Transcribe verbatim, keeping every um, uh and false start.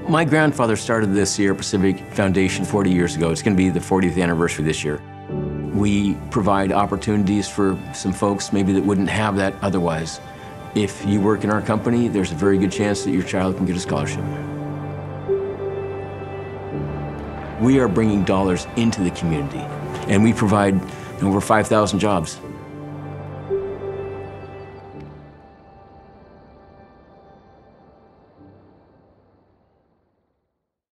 My grandfather started the Sierra Pacific Foundation forty years ago. It's going to be the fortieth anniversary this year. We provide opportunities for some folks maybe that wouldn't have that otherwise. If you work in our company, there's a very good chance that your child can get a scholarship. We are bringing dollars into the community, and we provide over five thousand jobs.